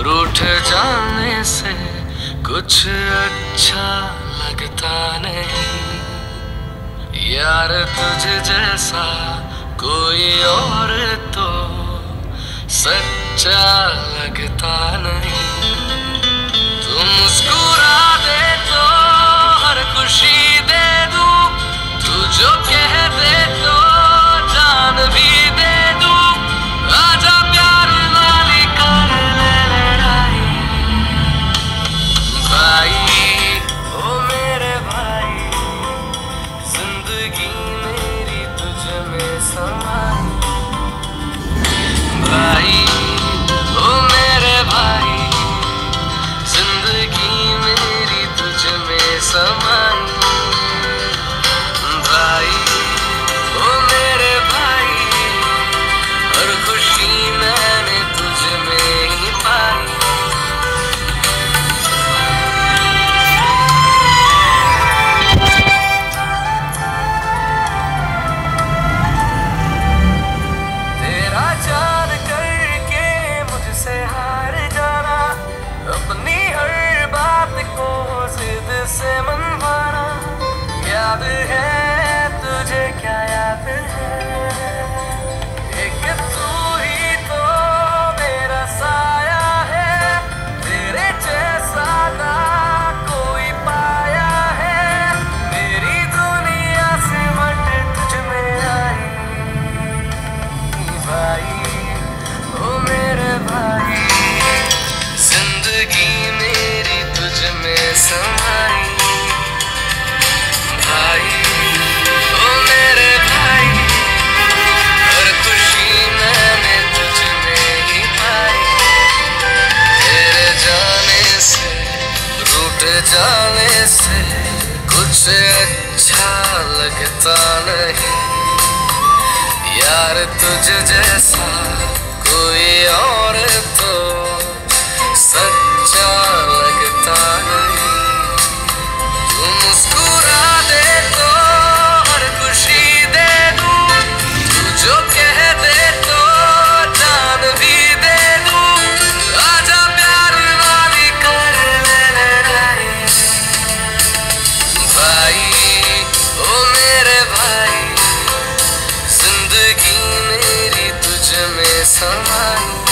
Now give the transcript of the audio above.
रूठ जाने से कुछ अच्छा लगता नहीं यार, तुझे जैसा कोई और तो सच्चा लगता नहीं। तू मुस्कुरा दे तो हर खुशी दे दूं, तू जो कह दे तो जान भी दे दूं। आजा प्यार वाली कर ले लड़ाई भाई, ओ मेरे भाई, जिंदगी मेरी तुझ में समाई भाई, ओ मेरे भाई, जिंदगी मेरी तुझ में समाई भाई, ओ मेरे भाई, हर खुशी मैंने तुझ में ही पाई। तेरा जान करके मुझसे हार जाना, अपनी हर बात को जिद से मनवाना। याद है तुझे, क्या याद है, एक तू ही तो मेरा साया है, तेरे जैसा ना कोई पाया है। मेरी दुनिया सिमट तुझ में आई भाई, ओ मेरे भाई, जिंदगी मेरी तुझ में समाई भाई, ओ मेरे भाई, हर खुशी मैंने तुझ में ही पाई। तेरे जाने से, रूठ जाने से कुछ अच्छा लगता नहीं यार, तुझ जैसा कोई और तो सच्चा लगता नहीं। तू मुस्कुरा दे तो हर खुशी दे दूं, तू जो कह दे तो जान भी दे दूं। आजा प्यार वाली कर ले लड़ाई भाई, ओ मेरे भाई, जिंदगी मेरी तुझ में समाई।